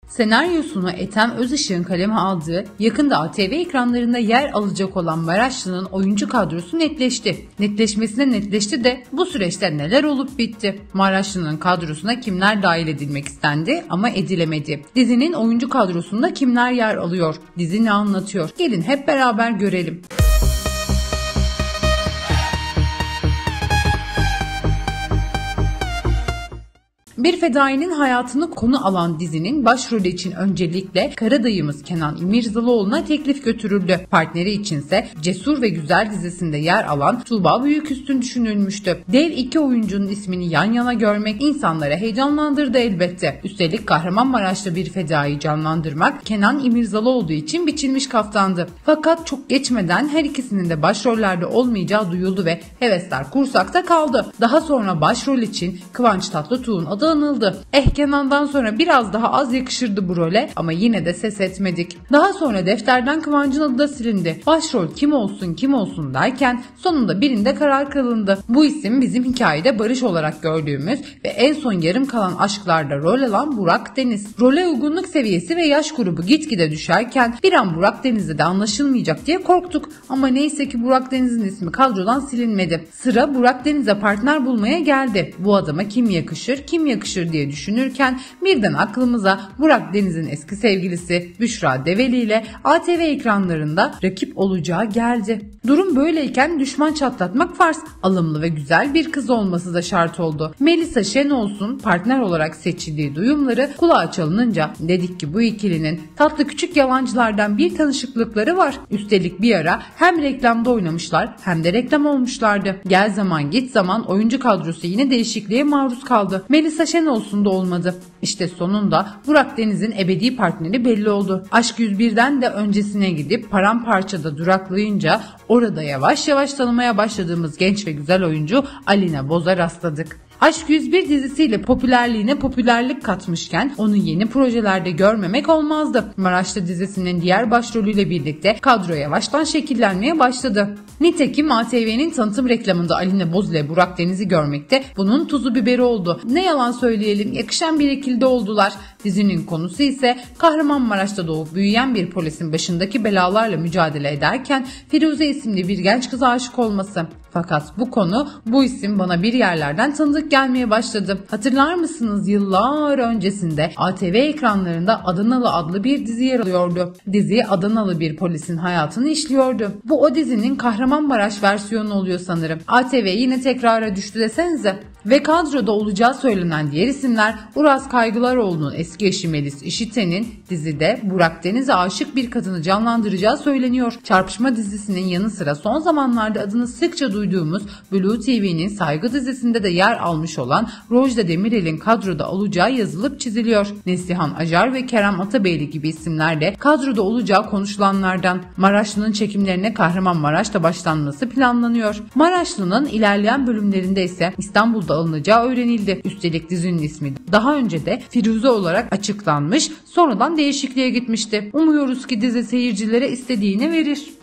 Senaryosunu Ethem Özışık'ın kaleme aldığı, yakında ATV ekranlarında yer alacak olan Maraşlı'nın oyuncu kadrosu netleşti. Netleşmesine netleşti de bu süreçte neler olup bitti? Maraşlı'nın kadrosuna kimler dahil edilmek istendi ama edilemedi? Dizinin oyuncu kadrosunda kimler yer alıyor? Dizi ne anlatıyor? Gelin hep beraber görelim. Bir fedainin hayatını konu alan dizinin başrolü için öncelikle karadayımız Kenan İmirzalıoğlu'na teklif götürüldü. Partneri içinse Cesur ve Güzel dizisinde yer alan Tuğba Büyüküstün düşünülmüştü. Dev iki oyuncunun ismini yan yana görmek insanları heyecanlandırdı elbette. Üstelik Kahramanmaraş'ta bir fedayı canlandırmak Kenan İmirzalıoğlu için biçilmiş kaftandı. Fakat çok geçmeden her ikisinin de başrollerde olmayacağı duyuldu ve hevesler kursakta kaldı. Daha sonra başrol için Kıvanç Tatlıtuğ'un adı anıldı. Kenan'dan sonra biraz daha az yakışırdı bu role ama yine de ses etmedik. Daha sonra defterden Kıvanç'ın adı da silindi. Başrol kim olsun derken sonunda birinde karar kılındı. Bu isim bizim hikayede Barış olarak gördüğümüz ve en son yarım kalan aşklarda rol alan Burak Deniz. Role uygunluk seviyesi ve yaş grubu gitgide düşerken bir an Burak Deniz'de de anlaşılmayacak diye korktuk. Ama neyse ki Burak Deniz'in ismi kadrodan silinmedi. Sıra Burak Deniz'e partner bulmaya geldi. Bu adama kim yakışır diye düşünürken birden aklımıza Burak Deniz'in eski sevgilisi Büşra Develi ile ATV ekranlarında rakip olacağı geldi. Durum böyleyken düşman çatlatmak farz. Alımlı ve güzel bir kız olması da şart oldu. Melisa Şenolsun partner olarak seçildiği duyumları kulağa çalınınca dedik ki bu ikilinin tatlı küçük yalancılardan bir tanışıklıkları var. Üstelik bir ara hem reklamda oynamışlar hem de reklam olmuşlardı. Gel zaman git zaman oyuncu kadrosu yine değişikliğe maruz kaldı. Melisa Şenolsun da olmadı. İşte sonunda Burak Deniz'in ebedi partneri belli oldu. Aşk 101'den de öncesine gidip Paramparça'da duraklayınca orada yavaş yavaş tanımaya başladığımız genç ve güzel oyuncu Alina Boz'a rastladık. Aşk 101 dizisiyle popülerliğine popülerlik katmışken onu yeni projelerde görmemek olmazdı. Maraşlı dizisinin diğer başrolüyle birlikte kadro yavaştan şekillenmeye başladı. Nitekim ATV'nin tanıtım reklamında Alina Boz ile Burak Deniz'i görmekte bunun tuzu biberi oldu. Ne yalan söyleyelim, yakışan bir ikili de oldular. Dizinin konusu ise Kahramanmaraş'ta doğup büyüyen bir polisin başındaki belalarla mücadele ederken Firuze isimli bir genç kıza aşık olması. Fakat bu isim bana bir yerlerden tanıdık gelmeye başladı. Hatırlar mısınız, yıllar öncesinde ATV ekranlarında Adanalı adlı bir dizi yer alıyordu. Dizi Adanalı bir polisin hayatını işliyordu. Bu o dizinin Kahramanmaraş versiyonu oluyor sanırım. ATV yine tekrara düştü desenize. Ve kadroda olacağı söylenen diğer isimler Uraz Kaygılaroğlu'nun eski eşi Melis İşiten'in dizide Burak Deniz'e aşık bir kadını canlandıracağı söyleniyor. Çarpışma dizisinin yanı sıra son zamanlarda adını sıkça duyduğumuz Blue TV'nin Saygı dizisinde de yer almış olan Rojda Demirel'in kadroda olacağı yazılıp çiziliyor. Neslihan Acar ve Kerem Atabeyli gibi isimler de kadroda olacağı konuşulanlardan. Maraşlı'nın çekimlerine Kahramanmaraş'ta başlanması planlanıyor. Maraşlı'nın ilerleyen bölümlerinde ise İstanbul'da alınacağı öğrenildi. Üstelik dizinin ismi daha önce de Firuze olarak açıklanmış, sonradan değişikliğe gitmişti. Umuyoruz ki dizi seyircilere istediğini verir.